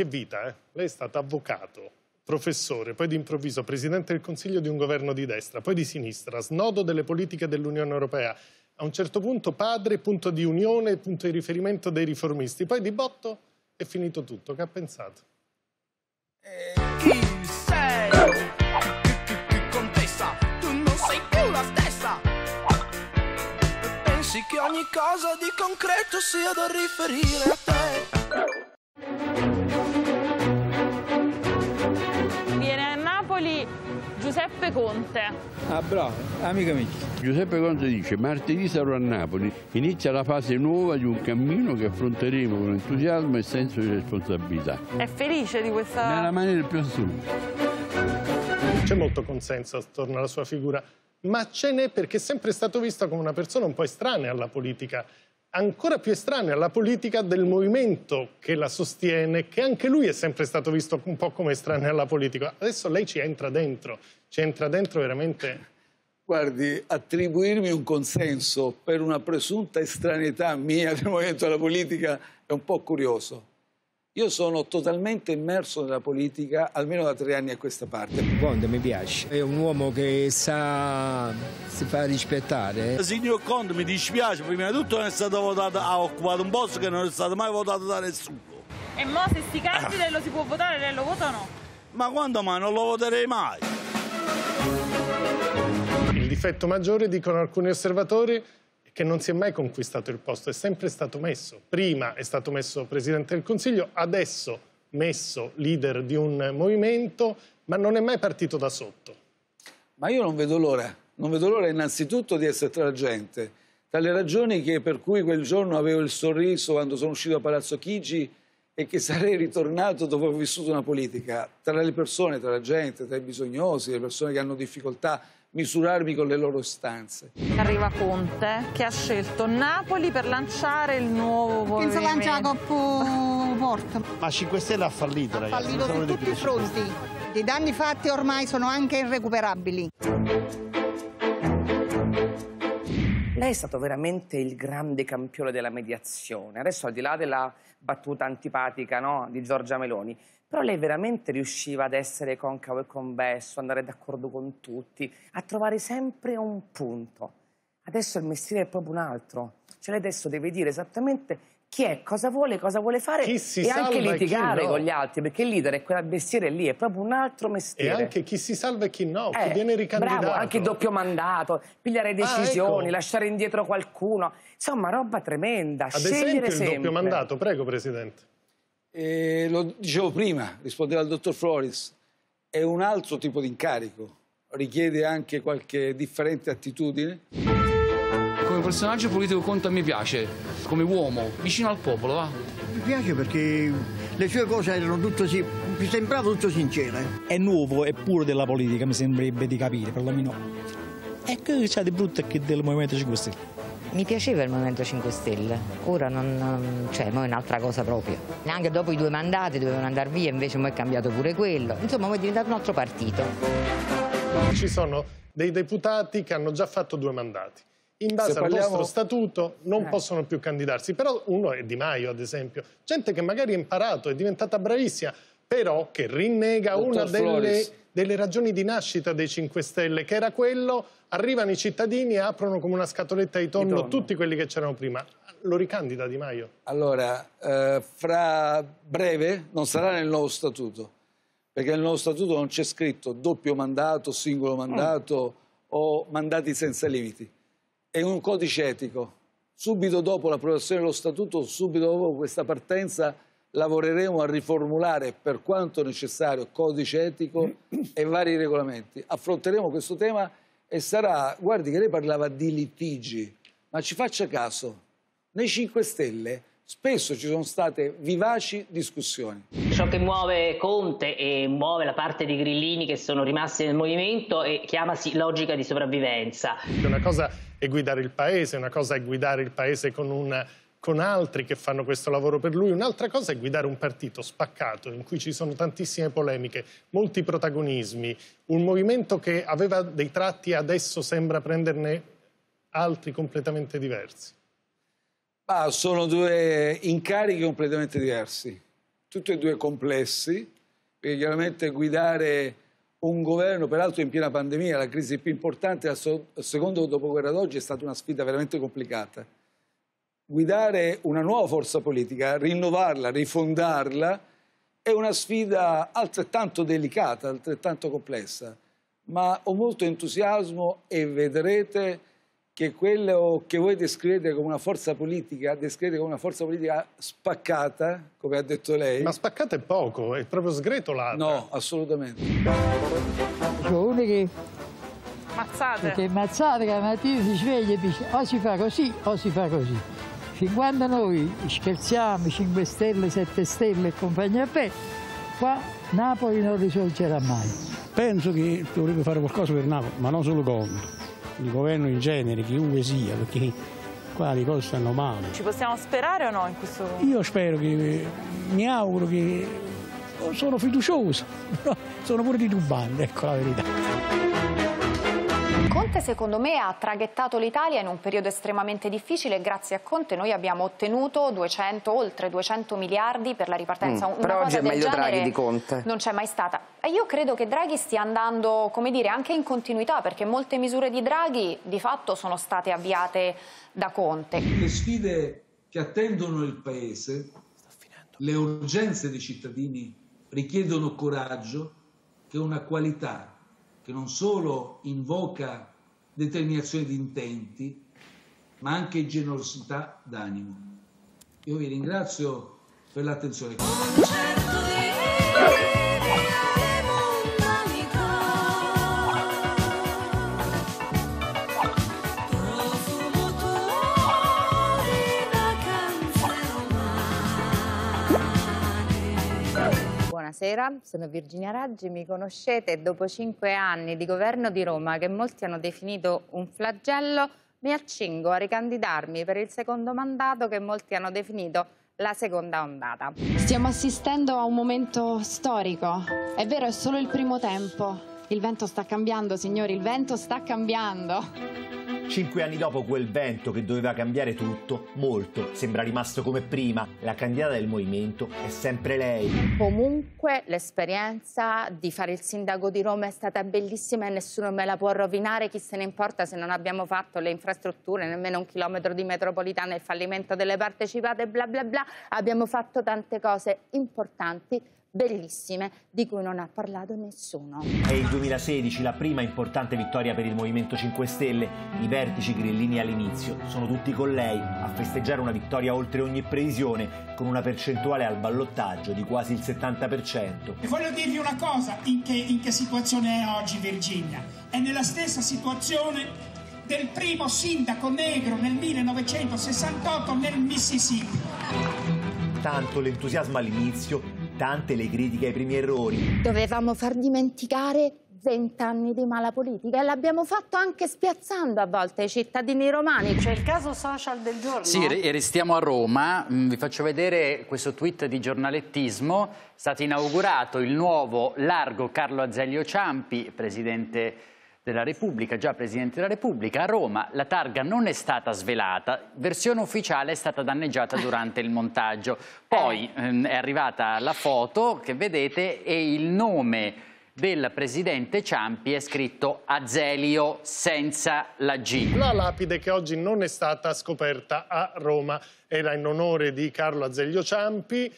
Che vita, eh? Lei è stato avvocato, professore, poi d'improvviso presidente del Consiglio di un governo di destra, poi di sinistra, snodo delle politiche dell'Unione Europea. A un certo punto padre, punto di unione, punto di riferimento dei riformisti. Poi di botto è finito tutto. Che ha pensato? Chi sei? Chi contesta? Tu non sei più la stessa. Pensi che ogni cosa di concreto sia da riferire a te. Viene a Napoli Giuseppe Conte. Ah, bravo, amica mia. Giuseppe Conte dice: martedì sarò a Napoli, inizia la fase nuova di un cammino che affronteremo con entusiasmo e senso di responsabilità. È felice di questa... Nella maniera più assoluta. C'è molto consenso attorno alla sua figura, ma ce n'è perché è sempre stato visto come una persona un po' estranea alla politica, ancora più estranea alla politica del movimento che la sostiene, che anche lui è sempre stato visto un po' come estraneo alla politica. Adesso lei ci entra dentro veramente... Guardi, attribuirmi un consenso per una presunta estraneità mia del movimento alla politica è un po' curioso. Io sono totalmente immerso nella politica, almeno da 3 anni a questa parte. Conte mi piace, è un uomo che si fa rispettare. Signor Conte, mi dispiace, prima di tutto non è stato votato, ha occupato un posto che non è stato mai votato da nessuno. E mo se si candida e lo si può votare, lei lo vota o no? Ma quando mai? Non lo voterei mai. Il difetto maggiore, dicono alcuni osservatori, è che non si è mai conquistato il posto, è sempre stato messo. Prima è stato messo Presidente del Consiglio, adesso messo leader di un movimento, ma non è mai partito da sotto. Ma io non vedo l'ora innanzitutto di essere tra la gente. Tra le ragioni per cui quel giorno avevo il sorriso quando sono uscito da Palazzo Chigi e che sarei ritornato dopo aver vissuto una politica, tra le persone, tra la gente, tra i bisognosi, le persone che hanno difficoltà, misurarmi con le loro istanze. Arriva Conte che ha scelto Napoli per lanciare il nuovo movimento. Penso lancia Coppo Porto. Ma 5 Stelle ha fallito, ragazzi. Ha fallito su tutti i fronti. I danni fatti ormai sono anche irrecuperabili. Lei è stato veramente il grande campione della mediazione. Adesso, al di là della battuta antipatica, no, di Giorgia Meloni, però lei veramente riusciva ad essere concavo e convesso, andare d'accordo con tutti, a trovare sempre un punto. Adesso il mestiere è proprio un altro. Cioè lei adesso deve dire esattamente chi è, cosa vuole fare e anche litigare con gli altri, perché il leader è quel mestiere lì, è proprio un altro mestiere. E anche chi si salva e chi no, chi viene ricandidato. Bravo, anche il doppio mandato, pigliare decisioni, ecco, lasciare indietro qualcuno. Insomma, roba tremenda, scegliere sempre. Il doppio mandato, prego Presidente. Lo dicevo prima, rispondeva al dottor Floris, è un altro tipo di incarico, richiede anche qualche differente attitudine. Come personaggio politico Conte mi piace, come uomo, vicino al popolo, va? Mi piace perché le sue cose erano tutto mi sembrava tutto sincere. È nuovo e puro della politica, mi sembrerebbe di capire, perlomeno. E che c'è di brutto è che del Movimento 5 Stelle. Mi piaceva il Movimento 5 Stelle, ora cioè, mo è un'altra cosa proprio. Neanche dopo i 2 mandati dovevano andare via, invece mo è cambiato pure quello. Insomma, mo è diventato un altro partito. Ci sono dei deputati che hanno già fatto 2 mandati. In base al nostro statuto non possono più candidarsi, però uno è Di Maio, ad esempio. Gente che magari ha imparato, è diventata bravissima, però che rinnega una delle ragioni di nascita dei 5 Stelle, che era quello: arrivano i cittadini e aprono come una scatoletta di tonno tutti quelli che c'erano prima. Lo ricandida Di Maio? Allora, fra breve non sarà nel nuovo statuto, perché nel nuovo statuto non c'è scritto doppio mandato, singolo mandato o mandati senza limiti. È un codice etico. Subito dopo l'approvazione dello statuto, subito dopo questa partenza, lavoreremo a riformulare per quanto necessario codice etico e vari regolamenti. Affronteremo questo tema e sarà, guardi che lei parlava di litigi, ma ci faccia caso, nei 5 Stelle spesso ci sono state vivaci discussioni. Ciò che muove Conte e muove la parte dei grillini che sono rimasti nel movimento chiamasi logica di sopravvivenza. Una cosa è guidare il paese, una cosa è guidare il paese con altri che fanno questo lavoro per lui, un'altra cosa è guidare un partito spaccato in cui ci sono tantissime polemiche, molti protagonismi, un movimento che aveva dei tratti e adesso sembra prenderne altri completamente diversi. Sono 2 incarichi completamente diversi. tutti e due complessi, perché chiaramente guidare un governo, peraltro in piena pandemia, la crisi più importante al secondo dopoguerra d'oggi, è stata una sfida veramente complicata. Guidare una nuova forza politica, rinnovarla, rifondarla, è una sfida altrettanto delicata, altrettanto complessa, ma ho molto entusiasmo e vedrete che quello che voi descrivete come una forza politica, spaccata, come ha detto lei. Ma spaccata è poco, è proprio sgretolata. No, assolutamente. Uno che... Mazzate. Perché mazzate che la mattina si sveglia e dice o si fa così o si fa così. Fin quando noi scherziamo, 5 Stelle, 7 Stelle e compagnia per, qua Napoli non risorgerà mai. Penso che dovrebbe fare qualcosa per Napoli, ma non solo Conte. Il governo in genere, chiunque sia, perché qua le cose stanno male. Ci possiamo sperare o no in questo? Io spero che, mi auguro che, sono fiducioso, però sono pure titubante, ecco la verità. Conte secondo me ha traghettato l'Italia in un periodo estremamente difficile e grazie a Conte noi abbiamo ottenuto oltre 200 miliardi per la ripartenza. Però oggi è meglio Draghi di Conte. Non c'è mai stata. E io credo che Draghi stia andando, come dire, anche in continuità, perché molte misure di Draghi di fatto sono state avviate da Conte. Le sfide che attendono il Paese, le urgenze dei cittadini richiedono coraggio, che è una qualità che non solo invoca determinazione di intenti, ma anche generosità d'animo. Io vi ringrazio per l'attenzione. Buonasera, sono Virginia Raggi, mi conoscete e dopo 5 anni di governo di Roma, che molti hanno definito un flagello, mi accingo a ricandidarmi per il secondo mandato che molti hanno definito la seconda ondata. Stiamo assistendo a un momento storico, è vero, è solo il primo tempo. Il vento sta cambiando, signori, il vento sta cambiando. 5 anni dopo quel vento che doveva cambiare tutto, molto sembra rimasto come prima. La candidata del movimento è sempre lei. Comunque l'esperienza di fare il sindaco di Roma è stata bellissima e nessuno me la può rovinare. Chi se ne importa se non abbiamo fatto le infrastrutture, nemmeno 1 chilometro di metropolitana, il fallimento delle partecipate, bla bla bla. Abbiamo fatto tante cose importanti, bellissime, di cui non ha parlato nessuno. È il 2016, la prima importante vittoria per il Movimento 5 Stelle. I vertici grillini all'inizio sono tutti con lei a festeggiare una vittoria oltre ogni previsione, con una percentuale al ballottaggio di quasi il 70%. E voglio dirvi una cosa, in che situazione è oggi Virginia? È nella stessa situazione del primo sindaco negro nel 1968 nel Mississippi. Tanto l'entusiasmo all'inizio, tante le critiche ai primi errori. Dovevamo far dimenticare 20 anni di mala politica e l'abbiamo fatto anche spiazzando a volte i cittadini romani. C'è il caso social del giorno? Sì, e restiamo a Roma. Vi faccio vedere questo tweet di giornalettismo. È stato inaugurato il nuovo largo Carlo Azeglio Ciampi, presidente della Repubblica, già Presidente della Repubblica. A Roma la targa non è stata svelata, versione ufficiale è stata danneggiata durante il montaggio. Poi è arrivata la foto che vedete e il nome del Presidente Ciampi è scritto Azeglio senza la G. La lapide che oggi non è stata scoperta a Roma era in onore di Carlo Azeglio Ciampi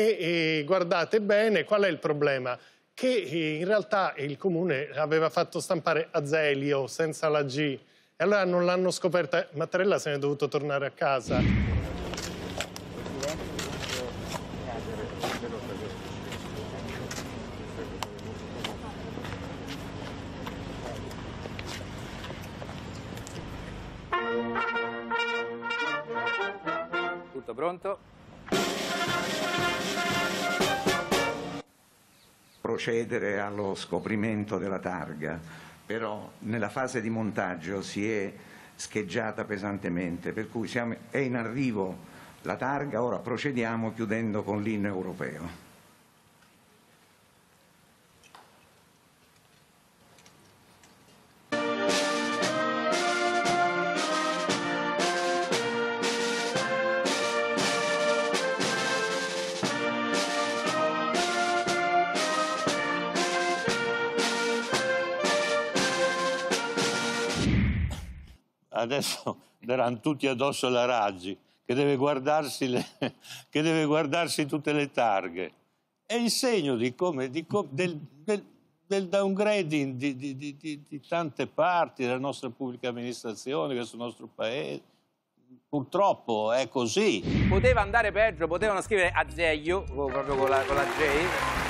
e guardate bene qual è il problema. Che in realtà il comune aveva fatto stampare Azeglio senza la G e allora non l'hanno scoperta. Mattarella se ne è dovuto tornare a casa. Tutto pronto? Procedere allo scoprimento della targa, però nella fase di montaggio si è scheggiata pesantemente, per cui è in arrivo la targa, ora procediamo chiudendo con l'inno europeo. adesso daranno tutti addosso alla Raggi, che deve guardarsi tutte le targhe. È il segno del downgrading di tante parti della nostra pubblica amministrazione, questo nostro paese. Purtroppo è così. Poteva andare peggio, potevano scrivere Azeglio, proprio con la J.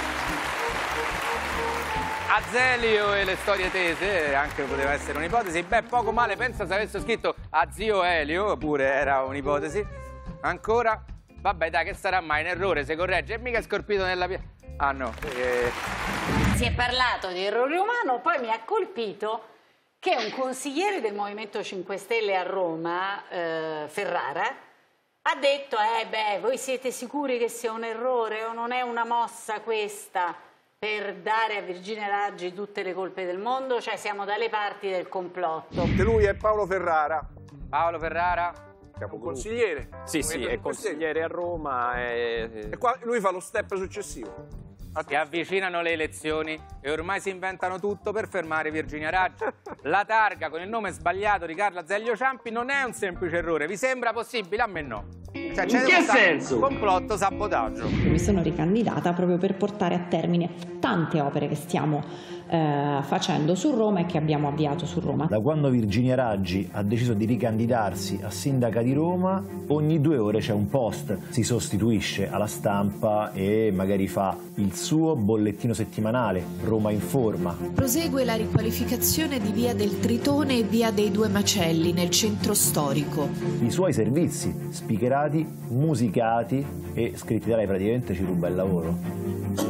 Azelio e le storie tese, anche poteva essere un'ipotesi. Beh, poco male, pensa se avesse scritto a zio Elio, pure era un'ipotesi. Ancora, vabbè dai, che sarà mai un errore, se corregge, e mica scorpito nella via. Ah no. Si è parlato di errore umano, poi mi ha colpito che un consigliere del Movimento 5 Stelle a Roma, Ferrara, ha detto, voi siete sicuri che sia un errore o non è una mossa questa per dare a Virginia Raggi tutte le colpe del mondo? Cioè siamo dalle parti del complotto. Lui è Paolo Ferrara. Paolo Ferrara? Un consigliere. Sì, è consigliere a Roma. E qua lui fa lo step successivo. Si avvicinano le elezioni e ormai si inventano tutto per fermare Virginia Raggi. La targa con il nome sbagliato di Carlo Azeglio Ciampi non è un semplice errore. Vi sembra possibile? A me no. Cioè, in che senso? Complotto, sabotaggio. Mi sono ricandidata proprio per portare a termine tante opere che stiamo facendo su Roma e che abbiamo avviato su Roma. Da quando Virginia Raggi ha deciso di ricandidarsi a sindaca di Roma, ogni 2 ore c'è un post, si sostituisce alla Stampa e magari fa il suo bollettino settimanale, Roma Informa. Prosegue la riqualificazione di via del Tritone e via dei Due Macelli nel centro storico. I suoi servizi, spicherati, musicati e scritti da lei, praticamente ci ruba il lavoro.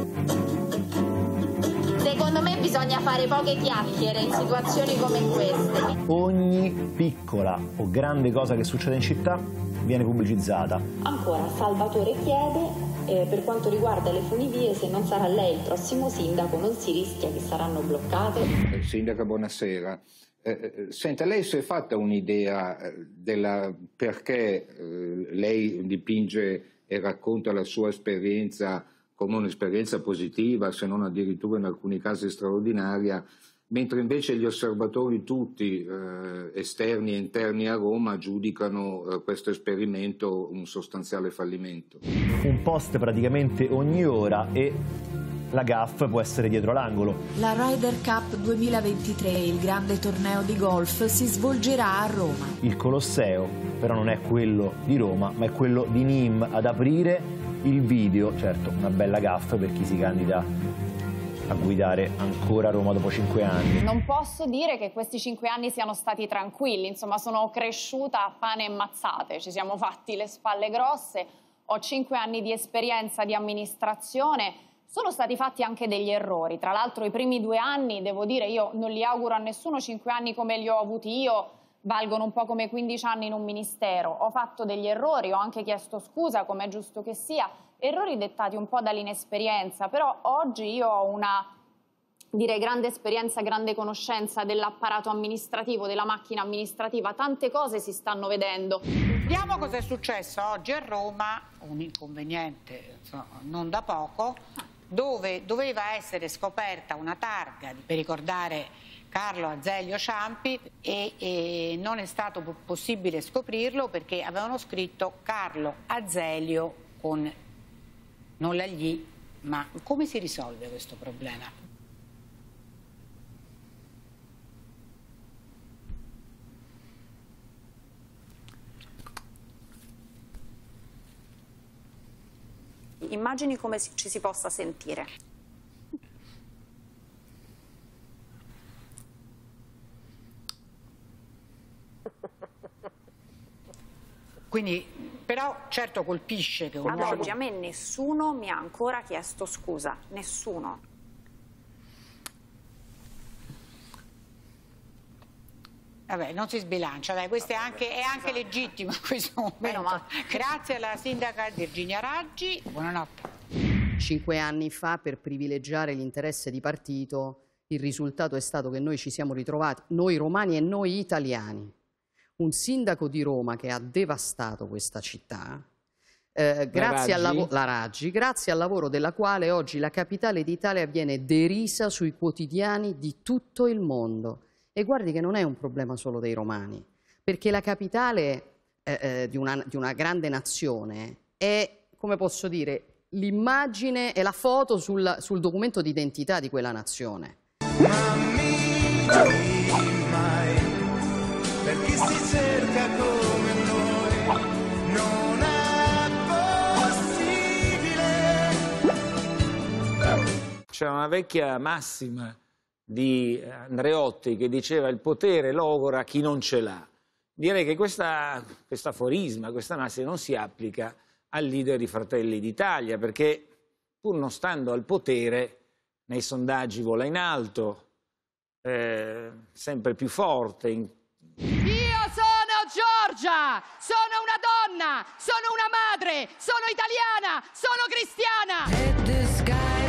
Secondo me bisogna fare poche chiacchiere in situazioni come queste. Ogni piccola o grande cosa che succede in città viene pubblicizzata. Ancora, Salvatore chiede, per quanto riguarda le funivie, se non sarà lei il prossimo sindaco, non si rischia che saranno bloccate? Sindaca, buonasera. Senta, lei si è fatta un'idea della perché lei dipinge e racconta la sua esperienza come un'esperienza positiva, se non addirittura in alcuni casi straordinaria, mentre invece gli osservatori tutti, esterni e interni a Roma, giudicano questo esperimento un sostanziale fallimento. Un post praticamente ogni ora e la gaffe può essere dietro l'angolo. La Ryder Cup 2023, il grande torneo di golf, si svolgerà a Roma. Il Colosseo però non è quello di Roma, ma è quello di Nîmes ad aprire il video. Certo, una bella gaffe per chi si candida a guidare ancora Roma dopo 5 anni. Non posso dire che questi 5 anni siano stati tranquilli, insomma sono cresciuta a pane e mazzate, ci siamo fatti le spalle grosse, ho 5 anni di esperienza di amministrazione, sono stati fatti anche degli errori, tra l'altro i primi 2 anni, devo dire, io non li auguro a nessuno, 5 anni come li ho avuti io valgono un po' come 15 anni in un ministero, ho fatto degli errori, ho anche chiesto scusa, come è giusto che sia, errori dettati un po' dall'inesperienza, però oggi io ho una, direi, grande esperienza, grande conoscenza dell'apparato amministrativo, della macchina amministrativa, tante cose si stanno vedendo. Vediamo cosa è successo oggi a Roma, un inconveniente insomma, non da poco, dove doveva essere scoperta una targa per ricordare Carlo Azeglio Ciampi e non è stato possibile scoprirlo perché avevano scritto Carlo Azeglio con non la gli, ma come si risolve questo problema? Immagini come ci si possa sentire. Quindi, però, certo colpisce che un Ad uomo... oggi a me nessuno mi ha ancora chiesto scusa, nessuno. Vabbè, non si sbilancia, dai, questo è anche legittimo in questo momento. Grazie alla sindaca Virginia Raggi, buonanotte. 5 anni fa, per privilegiare l'interesse di partito, il risultato è stato che noi ci siamo ritrovati, noi romani e noi italiani, un sindaco di Roma che ha devastato questa città, grazie al lavoro della quale oggi la capitale d'Italia viene derisa sui quotidiani di tutto il mondo. E guardi che non è un problema solo dei romani, perché la capitale di una grande nazione è, come posso dire, l'immagine e la foto sul documento di identità di quella nazione. Mai, per chi si cerca come noi, non è possibile. C'era una vecchia massima di Andreotti che diceva: il potere logora chi non ce l'ha. Direi che questa aforisma, questa massima non si applica al leader di Fratelli d'Italia, perché pur non stando al potere, nei sondaggi vola in alto, sempre più forte. Io sono Giorgia, sono una donna, sono una madre, sono italiana, sono cristiana.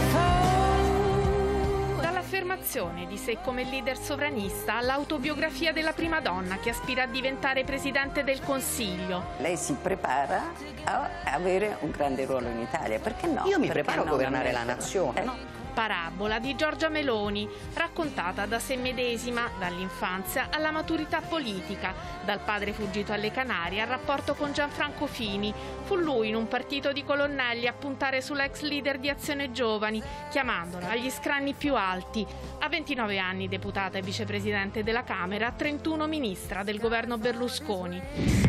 Dall'affermazione di sé come leader sovranista all'autobiografia della prima donna che aspira a diventare Presidente del Consiglio. Lei si prepara a avere un grande ruolo in Italia, perché no? Io mi preparo a governare la nazione. No? Parabola di Giorgia Meloni, raccontata da sé medesima, dall'infanzia alla maturità politica, dal padre fuggito alle Canarie al rapporto con Gianfranco Fini. Fu lui in un partito di colonnelli a puntare sull'ex leader di Azione Giovani, chiamandola agli scranni più alti. A 29 anni deputata e vicepresidente della Camera, a 31 ministra del governo Berlusconi.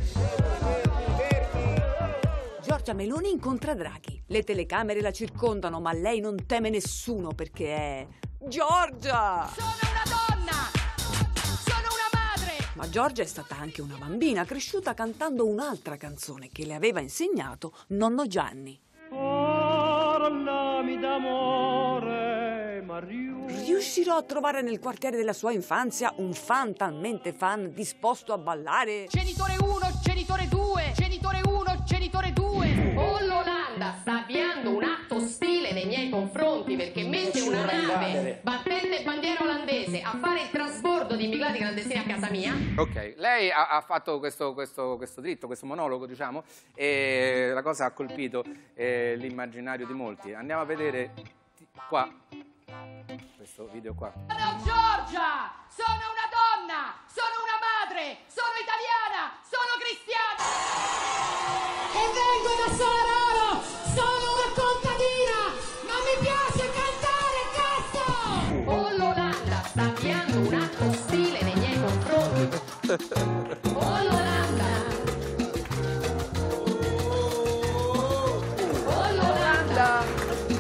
Giorgia Meloni incontra Draghi. Le telecamere la circondano, ma lei non teme nessuno perché è Giorgia! Sono una donna! Sono una madre! Ma Giorgia è stata anche una bambina, cresciuta cantando un'altra canzone che le aveva insegnato nonno Gianni. Parlami d'amore, Riuscirò a trovare nel quartiere della sua infanzia un fan talmente fan disposto a ballare. Genitore 1, genitore 2, genitore 1, genitore 2. O l'Olanda sta avviando un atto ostile nei miei confronti perché mette una nave battente bandiera olandese a fare il trasbordo di immigrati clandestini a casa mia. Ok, lei ha fatto questo dritto, questo monologo, diciamo, e la cosa ha colpito l'immaginario di molti. Andiamo a vedere qua. Questo video qua. Sono Giorgia, sono una donna, sono una madre, sono italiana, sono cristiana. E vengo da Salarolo, sono una contadina, ma mi piace cantare, cazzo! O l'Olanda sta avviando un atto ostile nei miei confronti. O l'Olanda. O l'Olanda.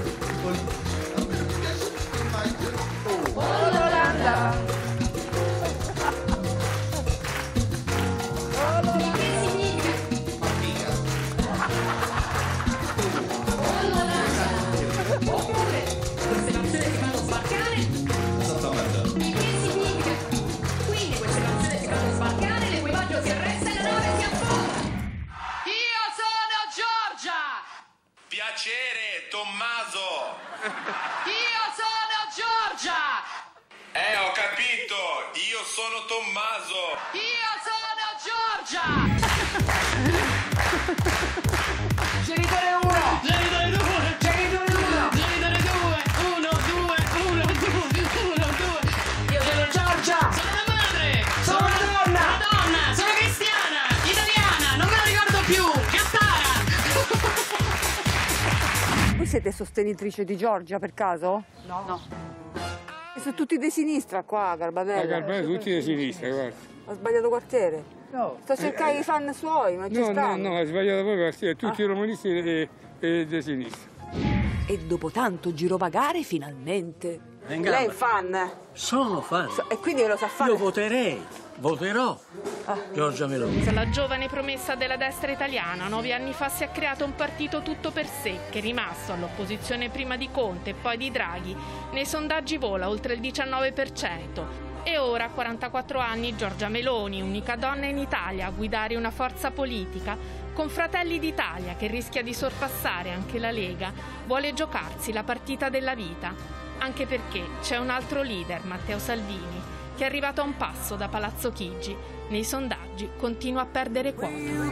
Piacere, Tommaso. Io sono Giorgia. Ho capito. Io sono Tommaso. Io sono Giorgia. Genitore 1. Genitore 2. Genitore 1. Genitore 2. 1, 2, 1, 2, 1, 2. Io sono Giorgia. Sono una madre. Sono una donna. Una donna. Sono cristiana. Italiana. Non me la ricordo più. Cattara. Voi siete sostenitrice di Giorgia per caso? No. No. E sono tutti di sinistra qua, Garbatella. Garbatella tutti di sinistra, guarda. Ho sbagliato quartiere? No. Sto cercando i fan suoi, ma ci stanno. No, hai sbagliato proprio quartiere, tutti i romanisti e di sinistra. E dopo tanto girovagare, finalmente... Lei è fan? Sono fan. E quindi lo sa fare? Io voterò Giorgia Meloni. La giovane promessa della destra italiana 9 anni fa si è creato un partito tutto per sé che è rimasto all'opposizione prima di Conte e poi di Draghi. Nei sondaggi vola oltre il 19%. E ora, a 44 anni, Giorgia Meloni, unica donna in Italia a guidare una forza politica, con Fratelli d'Italia che rischia di sorpassare anche la Lega, vuole giocarsi la partita della vita. Anche perché c'è un altro leader, Matteo Salvini, che è arrivato a un passo da Palazzo Chigi. Nei sondaggi continua a perdere quota.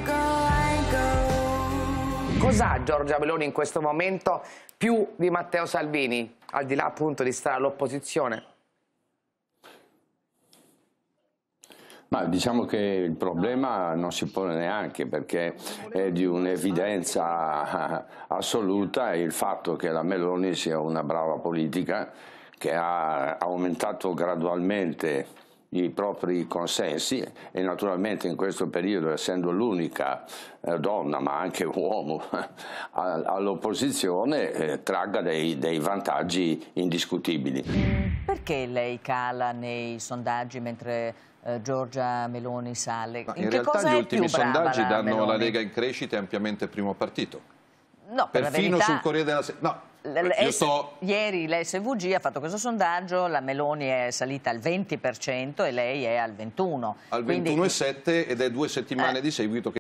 Cos'ha Giorgia Meloni in questo momento più di Matteo Salvini, al di là appunto di stare all'opposizione? Ma diciamo che il problema non si pone neanche, perché è di un'evidenza assoluta il fatto che la Meloni sia una brava politica, che ha aumentato gradualmente i propri consensi e naturalmente in questo periodo, essendo l'unica donna ma anche uomo all'opposizione, tragga dei vantaggi indiscutibili. Perché lei cala nei sondaggi mentre Giorgia Meloni sale? In realtà gli ultimi sondaggi danno la Lega in crescita e ampiamente primo partito. No, per perfino la verità, sul Corriere della Sera. No. Ieri l'SVG ha fatto questo sondaggio, la Meloni è salita al 20% e lei è al 21%. Al 21,7% ed è 2 settimane di seguito che